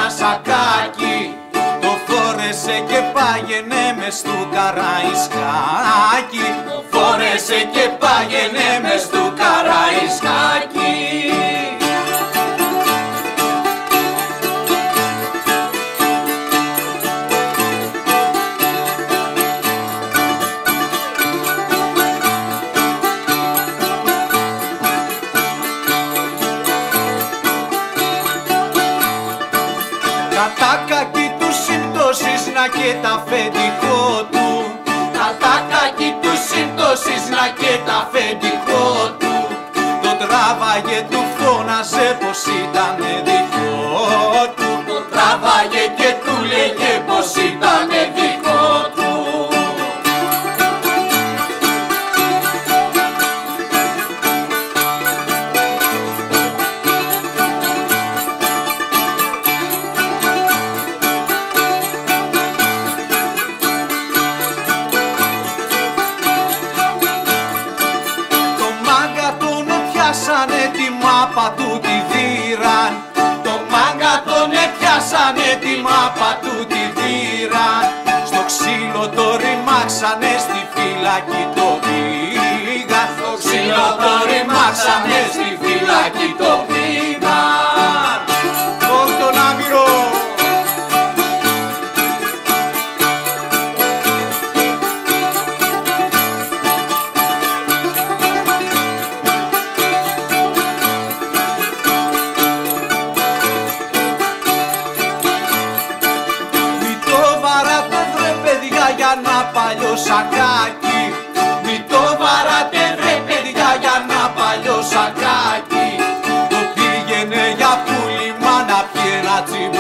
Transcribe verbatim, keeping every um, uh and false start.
σακάκι, το φόρεσε και πάγαινε μες του Καραϊσκάκι, το φόρεσε και πάγαινε μες του Καραϊσκάκι. Κατάκακι του σύμπτωσης να και τα αφεντικό του, κατάκακι του σύμπτωσης να και τα αφεντικό του, το τράβαγε, του φώναζε πως ήτανε δικό του, το τράβαγε και του λέγε πως ήτανε δικό του. Τη μάπα του τη δίραν, το μάγκα τον έπιασανε, τη μάπα του τη δίραν, στο ξύλο το ρημάξανε, στη φυλακή το πήγαν, στο ξύλο το ρημάξανε, στη φυλακή το πήγαν. Όχι τον Άμυρο! Για να παλιό σακάκι, μη το βαράτε βρε παιδιά για να παλιό σακάκι, το πήγαινε για πουλημά να πιει ένα τσιμπ